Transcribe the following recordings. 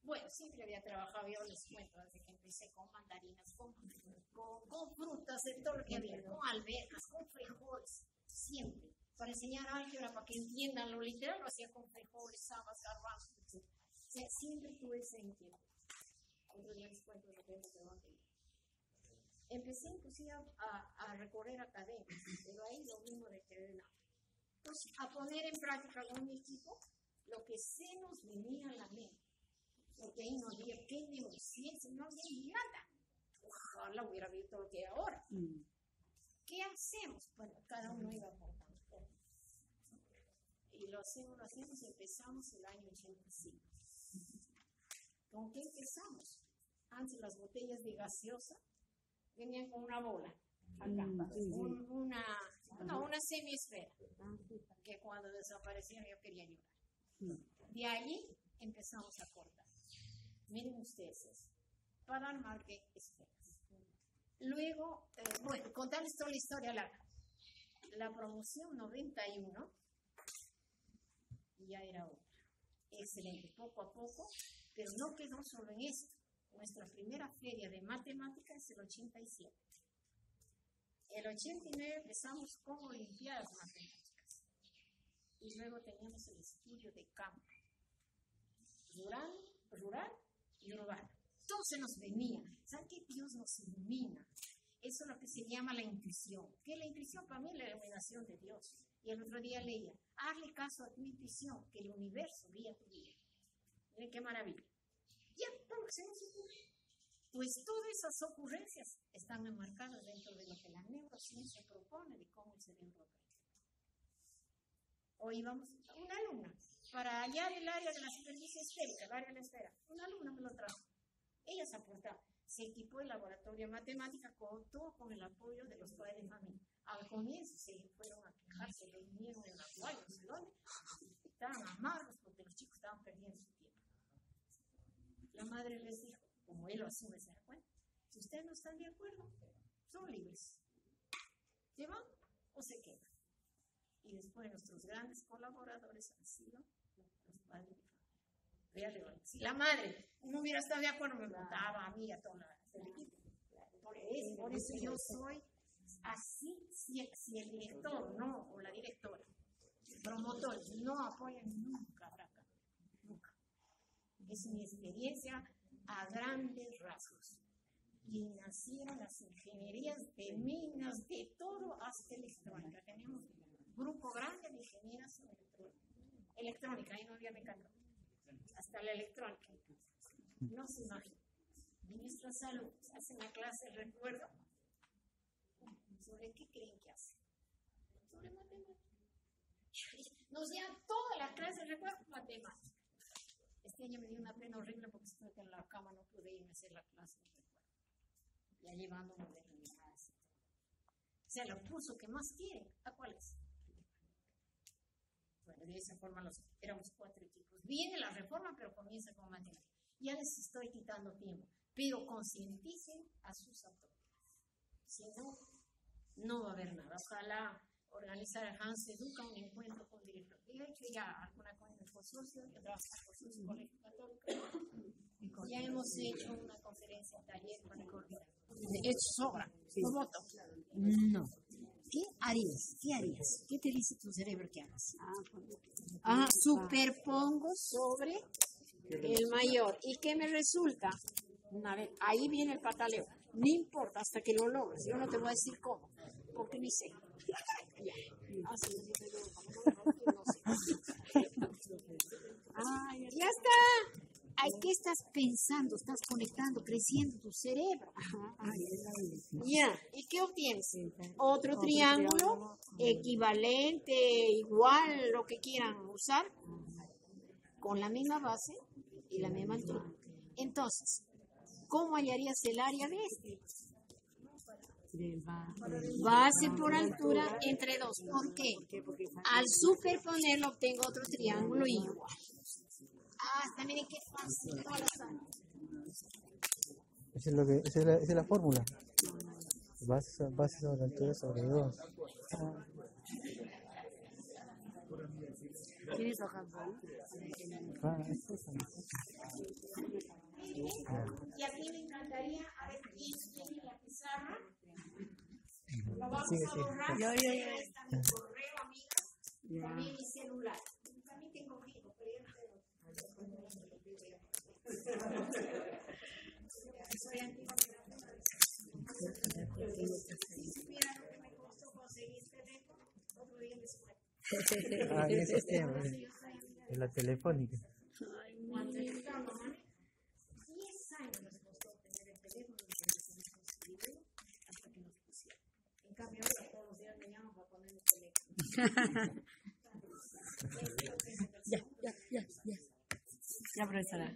Bueno, siempre había trabajado, yo les cuento, desde que empecé con mandarinas, con frutas, de todo lo que había, con alberjas, con frijoles, siempre. Para enseñar álgebra, para que entiendan lo literal, lo hacía con frijoles, habas, garbanzos, etc. O sea, siempre tuve ese inquietud. Otro día les cuento de dónde. Empecé inclusive a recorrer academias, pero ahí lo mismo de querer nada. Entonces, a poner en práctica con mi equipo lo que se nos venía a la mente. Porque ahí no había qué neurociencia, no había nada. Ojalá hubiera visto lo que hay ahora. ¿Qué hacemos? Bueno, cada uno iba aportando. Y lo hacemos, empezamos el año 85. ¿Con qué empezamos? Antes las botellas de gaseosa venían con una bola, acá, una semiesfera, que cuando desaparecieron yo quería llorar. De allí empezamos a cortar. Miren ustedes eso, para armar que esferas. Luego, bueno, contarles toda la historia larga. La promoción 91 ya era otra. Excelente, poco a poco, pero no quedó solo en esto. Nuestra primera feria de matemáticas es el 87. El 89 empezamos con olimpiadas matemáticas. Y luego teníamos el estudio de campo. Rural y urbano. Todo se nos venía. ¿Saben qué? Dios nos ilumina. Eso es lo que se llama la intuición. ¿Qué es la intuición? Para mí es la iluminación de Dios. Y el otro día leía, hazle caso a tu intuición, que el universo guía tu vida. Miren qué maravilla. Ya, todo lo que se nos ocurre. Pues todas esas ocurrencias están enmarcadas dentro de lo que la neurociencia propone de cómo el cerebro opera. Hoy vamos a una alumna para hallar el área de la superficie esférica, el área de la esfera. Una alumna me lo trajo. Ella se aportaba. Se equipó el laboratorio de matemática todo con el apoyo de los padres de familia. Al comienzo se fueron a quejar, se reunieron en la playa, no sé dónde. Estaban amargos porque los chicos estaban perdiendo su tiempo. La madre les dijo, como él lo asume, se da cuenta, si ustedes no están de acuerdo, son libres. ¿Se van o se quedan? Y después nuestros grandes colaboradores han sido los padres de familia. Si la madre no hubiera estado de acuerdo, me votaba a mí y a todo el equipo. Por eso yo soy así, si el director no, o la directora, promotores, no apoyan nunca habrá cambio. Nunca. Es mi experiencia a grandes rasgos. Y nacieron las ingenierías de minas, de todo, hasta electrónica. Teníamos un grupo grande de ingenieras en electrónica, ahí no había mecánica. Hasta la electrónica. No se imagina. Ministra de Salud, hacen la clase, recuerdo. ¿Sobre qué creen que hacen? Sobre matemáticas. Nos llevan toda la clase, recuerdo, matemáticas. Este año me dio una pena horrible porque estuve en la cama, no pude irme a hacer la clase, recuerdo. Ya llevando modernidades y todo. O sea, el curso que más quieren, ¿a cuál es? Bueno, de esa forma éramos 4 equipos. Viene la reforma, pero comienza con matemáticas. Ya les estoy quitando tiempo, pero concienticen a sus autoridades. Si no, no va a haber nada. Ojalá organizar Hans Educa un encuentro con directores. Yo he hecho ya alguna cosa en el consorcio, yo trabajo en el consorcio Colegio Católico. Ya hemos hecho una conferencia, taller con el coordinador. Eso sobra, no voto. No. ¿Qué harías? ¿Qué te dice tu cerebro que hagas? Superpongo sobre el mayor. ¿Y qué me resulta? Ahí viene el pataleo. No importa hasta que lo logres. Yo no te voy a decir cómo, porque ni sé. Ya está. ¿Qué estás pensando? Estás conectando, creciendo tu cerebro. Ya. ¿Y qué obtienes? Otro triángulo equivalente, igual, lo que quieran usar, con la misma base y la misma altura. Entonces, ¿cómo hallarías el área de este? Base por altura entre 2. ¿Por qué? Al superponerlo obtengo otro triángulo igual. Miren qué fácil. Esa es la fórmula. Base sobre altura sobre 2. ¿Tienes hojas, no? Esto es Y a mí me encantaría, a ver quién tiene la pizarra. Lo vamos Sigue, a sigue. borrar. Yo. Está mi correo, amigas. Ya. También mi celular. También tengo fijo, pero yo no soy antigua. Si supiera lo que me costó conseguir este teléfono, otro día les cuento. Ah, en ese sistema, en la telefónica. Cuando estábamos, 10 años nos costó tener el teléfono y nos conseguido hasta que nos pusieron. En cambio, ahora todos los días me llaman para poner el teléfono. Ya, profesora.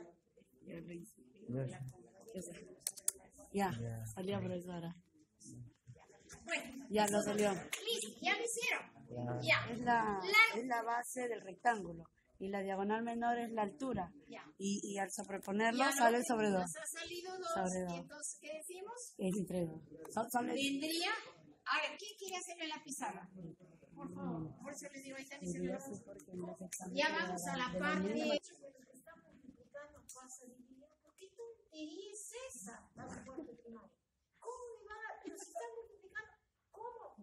Ya. Ya, salió, profesora. Bueno, Ya lo salió. listo, ya lo hicieron. Ya. Ya. Es la base del rectángulo. Y la diagonal menor es la altura. Ya. Y al sobreponerlo Ya sale lo sobre 2. Nos ha salido 2. Sobre Y dos. entonces, ¿qué decimos? Es entre 2. Vendría. A ver, ¿quién quiere hacerle la pizarra? Por favor. Por eso les digo, ahí está mi celular. Ya vamos a la parte. Está multiplicando, pasa a dividir. ¿Por qué tontería es esa? ¿Cómo me va a dar? Pero si está multiplicando, ¿cómo?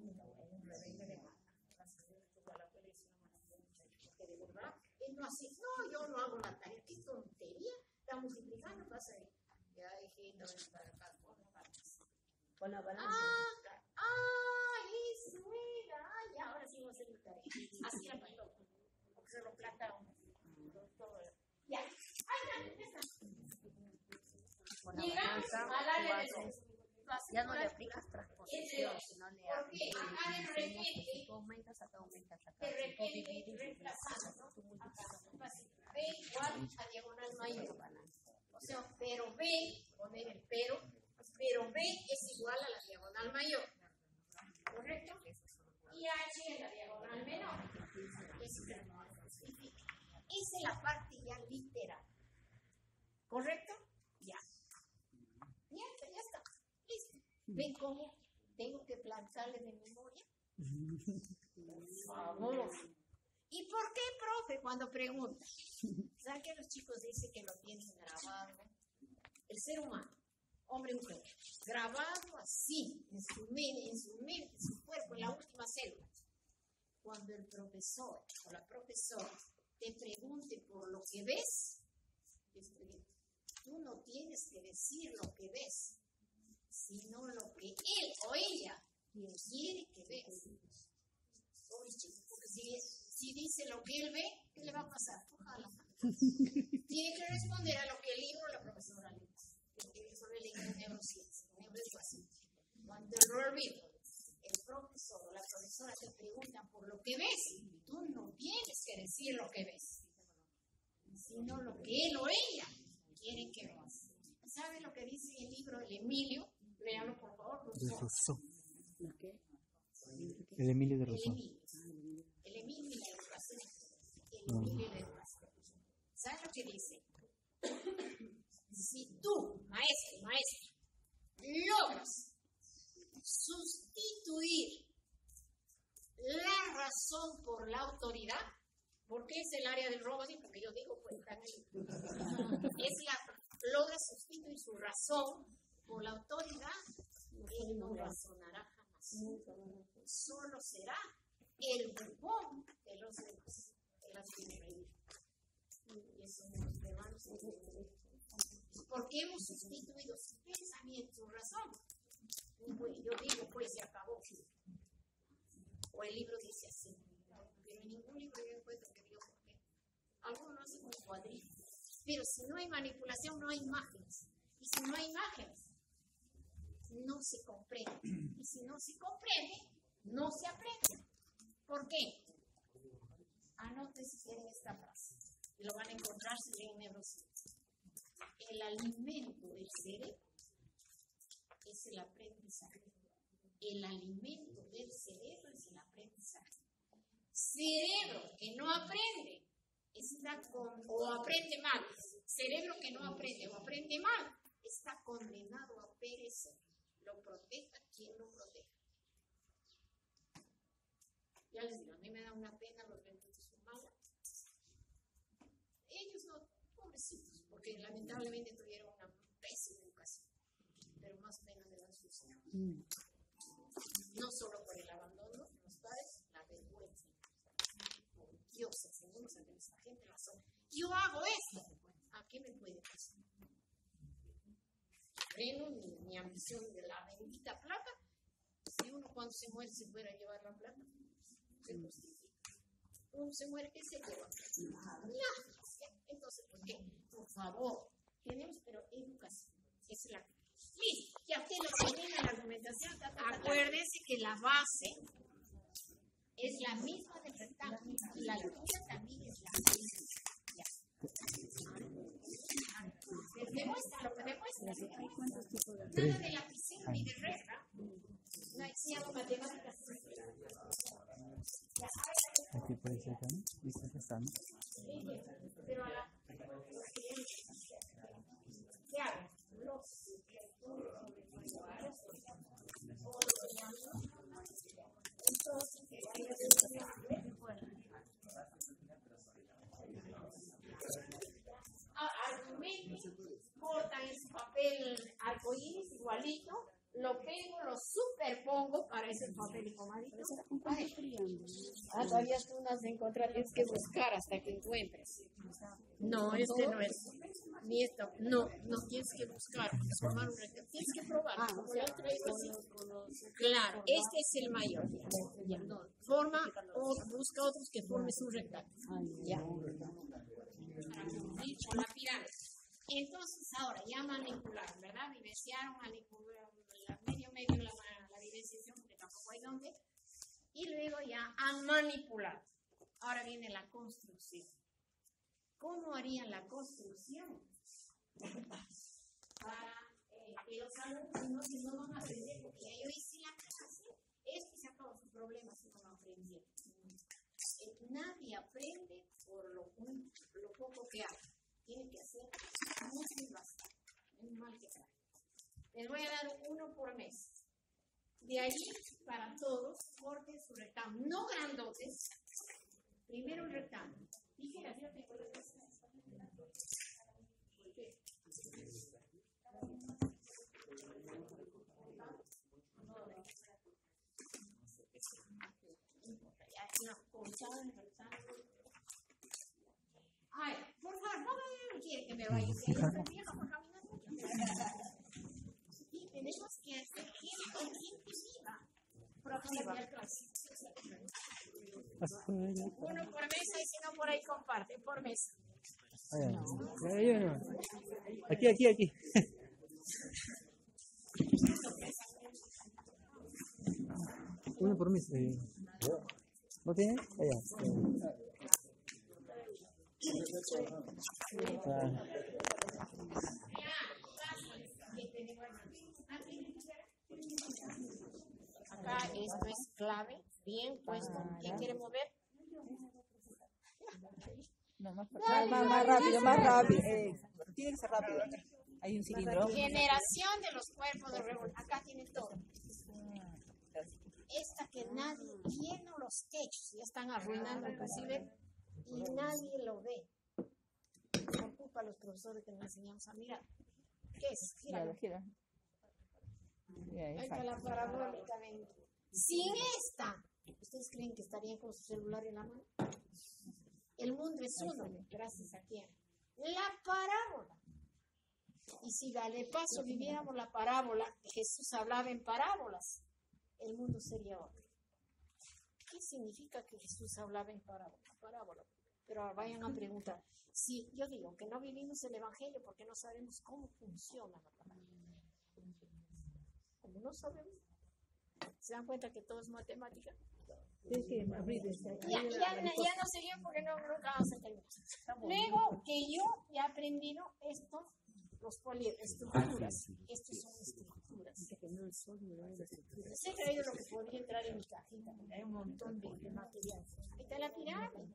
De verdad, él no hace. No, yo no hago la tarea. ¿Qué tontería? Está multiplicando, pasa a dividir. Ya dejé de para acá. Con la balanza. Eso era. Ay, ahora sí vamos a hacer mi tarea. Así era para todo. Porque se lo plata uno. Ya. Ay, ya está. Llegamos al área de los. Ya no le aplicas transposición, sino le Porque acá de repente, Si aumentas acá, aumentas acá. de repente, reemplazando, acá, B igual a diagonal mayor. O sea, pero B, poner el pero B es igual a la diagonal mayor. ¿Correcto? Y H es la diagonal menor. Eso es lo que significa. Esa es la parte ya literal. ¿Correcto? Ya. Ya está. Listo. ¿Ven cómo tengo que plantarle de memoria? Por favor. ¿Y por qué, profe? Cuando pregunta. ¿Saben que los chicos dicen que lo tienen grabado? El ser humano, hombre y mujer, grabado así, en su mente, en su cuerpo, en la última célula. Cuando el profesor o la profesora te pregunte por lo que ves, tú no tienes que decir lo que ves, sino lo que él o ella quiere que veas. Porque si dice lo que él ve, ¿qué le va a pasar? Ojalá. Tiene que responder a lo que el libro o la profesora le dice. Eso le digo en neurociencia. Cuando el profesor o la profesora te preguntan por lo que ves, tú no tienes que decir lo que ves, sino lo que él o ella quiere que veas. ¿Saben lo que dice el libro del Emilio? Léanlo, por favor. Rousseau. El Emilio de Rousseau. El Emilio y la educación. El Emilio y la educación. ¿Sabes lo que dice? Si tú, maestro, logras sustituir la razón por la autoridad, ¿por qué es el área del robo así? Porque yo digo, pues están ahí. Logra sustituir su razón por la autoridad, él no razonará jamás. Solo será el bufón de los demás, el reír. Y eso nos levanta. Porque hemos sustituido su pensamiento, su razón. Yo digo, pues se acabó. O el libro dice así. Pero en ningún libro yo encuentro que digo por qué. Algunos lo hacen con cuadrillos. Pero si no hay manipulación, no hay imágenes. Y si no hay imágenes, no se comprende. Y si no se comprende, no se aprende. ¿Por qué? Anoten si quieren esta frase. Y lo van a encontrar si leen neurociencia. El alimento del cerebro es el aprendizaje. El alimento del cerebro es el aprendizaje. Cerebro que no aprende o aprende mal. Cerebro que no aprende o aprende mal está condenado a perecer. Lo proteja quien lo proteja. Ya les digo, a mí me da una pena los lentes humanos. pobrecitos, porque lamentablemente tuvieron una pésima educación, pero más pena me dan sus hijos. No solo por el abandono de los padres, la vergüenza. Por Dios, enseñemos a que nuestra gente razón. Yo hago esto, ¿a qué me puede pasar? Freno mi ambición de la bendita plata. Si uno cuando se muere se fuera a llevar la plata, se justifica. Uno se muere, ¿qué se lleva? Nada. Entonces, ¿por qué? Por favor, tenemos, pero educación. Es la. Listo, ya usted lo termina la argumentación. Acuérdense que la base es la misma del rectángulo y la altura también es la misma. Ya. Demuestra lo que demuestra. Nada de lapicero ni de regla. No enseñamos matemáticas. Aquí puede ser también. ¿Viste que está? Pero a la. ¿Qué hago? Cortan ese papel arcoíris igualito, lo pego, lo superpongo para ese papel igualito. Todavía tú no has encontrado, tienes que buscar hasta que encuentres. No, este no es. Ni esto. No tienes que buscar. Formar un rectángulo. Tienes que probar. Como lo he traído así. Claro, este es el mayor. Ya, no. Forma o busca otros que formes un rectángulo. Ya. Para cumplir con la pirámide. Entonces, ahora ya manipularon, ¿verdad? Vivenciaron, manipularon medio la vivenciación, porque tampoco hay dónde. Y luego ya han manipulado. Ahora viene la construcción. ¿Cómo harían la construcción? Para que los alumnos no van a aprender, porque ya yo hice la clase, esto se acabó sus problemas si no aprendieron. Nadie aprende por lo poco que hace. Tiene que hacer mucho y bastante. Es mal que trae. Les voy a dar uno por mes. De allí, para todos, corten su rectángulo. No grandotes. Primero un rectángulo. Tijeras, yo tengo las tijeras. ¿Por qué? Ya, cortado el rectángulo. Ay, por favor, no quiere que me vaya. Estoy vieja por caminar mucho. Y tenemos que hacer gente viva. Próxima clase. Uno por mesa y si no por ahí comparte, por mesa. Aquí. Uno por mesa. ¿No tiene? Allá. Acá esto es clave, bien puesto. ¿Quién quiere mover? No, más rápido. Tiene que ser rápido. Hay un cilindro. Generación de los cuerpos de revolución. Acá tiene todo. Esta que nadie, lleno los techos, ya están arruinando inclusive y nadie lo ve. Por culpa de los profesores que nos enseñamos a mirar. ¿Qué es? Gira. Ahí está la parabólica. Sin esta, ¿ustedes creen que estarían con su celular en la mano? El mundo es uno, gracias a quién. La parábola. Y si de paso viviéramos la parábola, Jesús hablaba en parábolas, el mundo sería otro. ¿Qué significa que Jesús hablaba en parábola? Pero vayan a preguntar. Si yo digo que no vivimos el Evangelio porque no sabemos cómo funciona la parábola. Como no sabemos, ¿se dan cuenta que todo es matemática? Ya no seguía porque nunca vamos a terminar. Luego que yo he aprendido esto, los poliestructuras. Estos son estructuras. Les he traído lo que podría entrar en mi cajita, porque hay un montón de material. Ahí está la pirámide,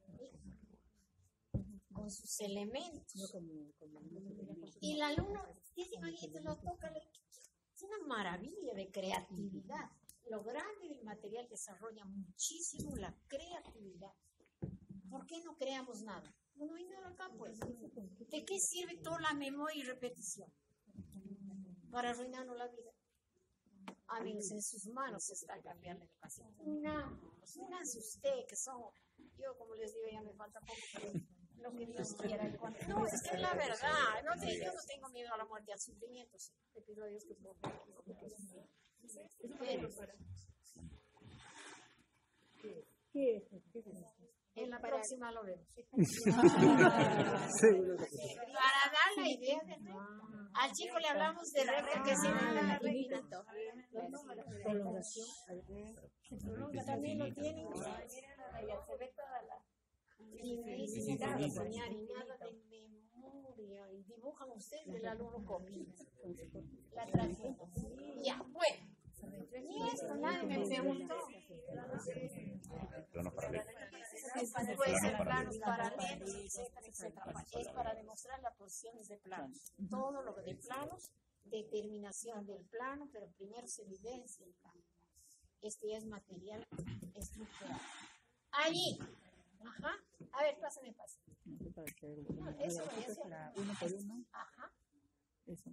con sus elementos. Y el alumno, imagínate, lo toca, es una maravilla de creatividad. Lo grande del material desarrolla muchísimo la creatividad. ¿Por qué no creamos nada? No hay nada acá, pues. ¿De qué sirve toda la memoria y repetición? Para arruinarnos la vida. Amigos, en sus manos está cambiar la educación. Únanse usted, que son, yo como les digo, ya me falta poco, pero lo que Dios quiera. No, es que es la verdad. Yo no tengo miedo a la muerte, al sufrimiento. Sí. Le pido a Dios que por en la próxima lo vemos. Para dar la idea de al chico le hablamos de que se da requisito. También lo tienen. Se ve toda la. Y me dicen nada de soñar y nada de memoria. Y dibujan ustedes el alumno copia. La tragedia. Ya, bueno. Y esto nadie me preguntó. Puede ser planos paralelos, etcétera, etcétera. Es para demostrar las porciones de planos. Todo lo de planos, determinación del plano, pero primero se evidencia el plano. Este ya es material estructural. Allí. Ajá. A ver, pásame. No, eso voy a hacer. Uno por uno. Ajá. Eso.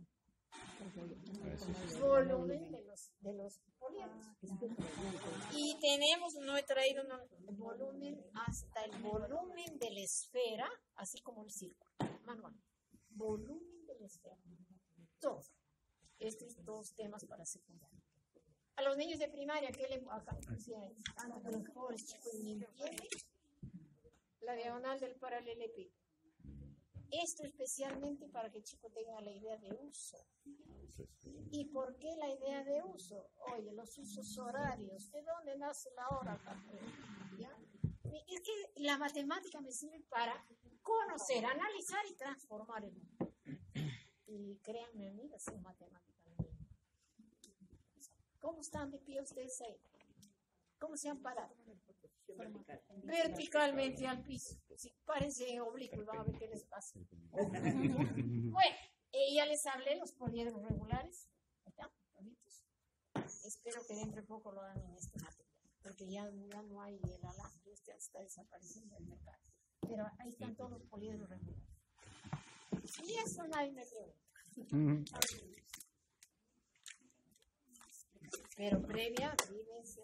Volumen de los poliedros. Y tenemos, no he traído el volumen hasta el volumen de la esfera, así como el círculo. Manual. Volumen de la esfera. Todo. Estos dos temas para secundaria. A los niños de primaria, ¿qué le acá? La diagonal del paralelepípedo. Esto especialmente para que el chico tenga la idea de uso. ¿Y por qué la idea de uso? Oye, los usos horarios. ¿De dónde nace la hora? ¿Ya? Es que la matemática me sirve para conocer, analizar y transformar el mundo. Y créanme, amigas, es matemática. ¿Cómo están de pie ustedes ahí? ¿Cómo se han parado? Verticalmente al piso. Si parece oblicuo, y van a ver qué les pasa. Bueno, ya les hablé los poliedros regulares. ¿Están? ¿Bonitos? Espero que dentro de poco lo hagan en este material, porque ya no hay el alambre, este está desapareciendo del mercado. Pero ahí están todos los poliedros regulares. Y eso nadie me pregunta. Pero previa vivencia.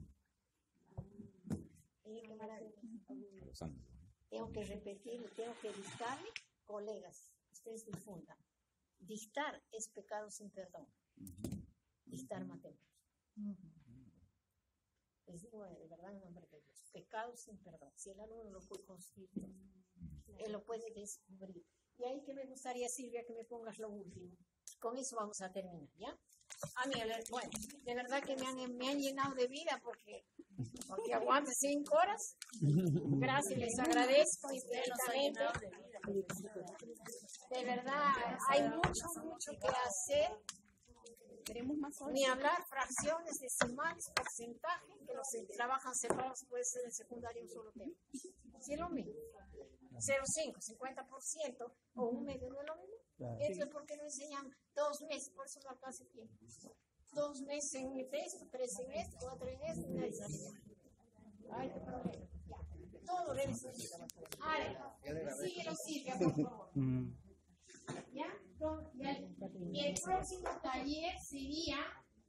Tengo que repetir, tengo que dictarme, colegas, ustedes difundan. Dictar es pecado sin perdón. Dictar matemáticas. Les digo de verdad en nombre de Dios. Pecado sin perdón. Si el alumno lo puede construir, él lo puede descubrir. Y ahí que me gustaría, Silvia, que me pongas lo último. Con eso vamos a terminar, ¿ya? A mí, bueno, de verdad que me han llenado de vida porque aguante 5 horas. Gracias, les agradezco infinitamente. De verdad, hay mucho que hacer. Queremos más hoy. Ni hablar fracciones, decimales, porcentaje, que los que trabajan separados puede ser en secundaria un solo tema. Si es lo mismo. 0,5, 50% o un medio no es lo mismo. Claro. Eso es porque no enseñan 2 meses, por eso no alcanza el tiempo. 2 meses en mi texto, 3 en este, 4 en este, nadie sabe. Ay, qué problema. Ya. Todo debe ser. Ahora, síguelo, Silvia, por favor. ¿Ya? Y el próximo taller sería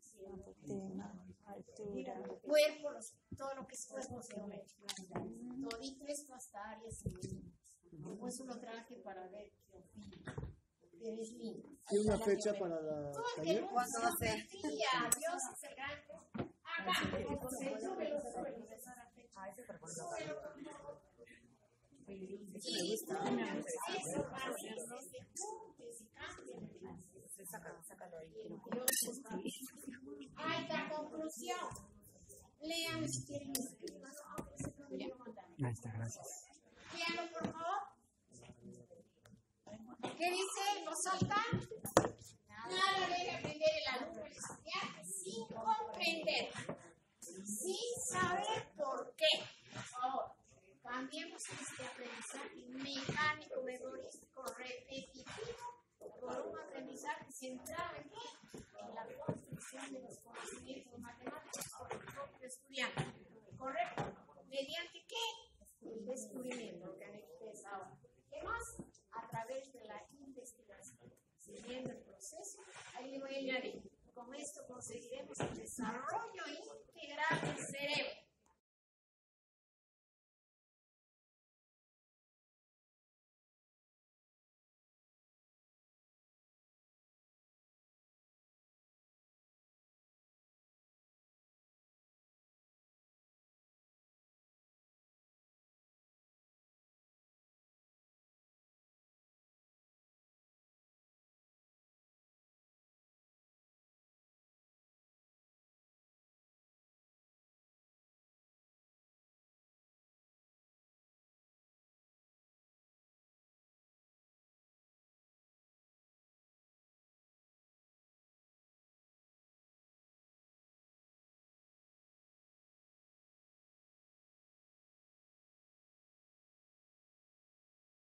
cuerpo, todo lo que es cuerpo geométrico. Todito esto hasta áreas y después uno traje para ver qué opina. Pero es lindo. ¿Hay una fecha para la taller? ¿Cuándo va a ser? Dios es el gran. Acá, sube los suelos. Súbelo, por favor. Eso, así, juntes y cambien. Sácalo ahí. Ahí está, conclusión. Lean si quieren escribir. Ahí está, gracias. Léanlo, por favor. ¿Qué dice? ¿Lo soltan? Nada debe aprender el alumno, el estudiante, sin comprender, sin saber por qué. Por favor, cambiemos este aprendizaje mecánico, memorístico, repetitivo, por un aprendizaje centrado en qué? En la construcción de los conocimientos matemáticos por el propio estudiante. ¿Correcto? ¿Mediante qué? El descubrimiento, lo que me ahora. desarrollo integral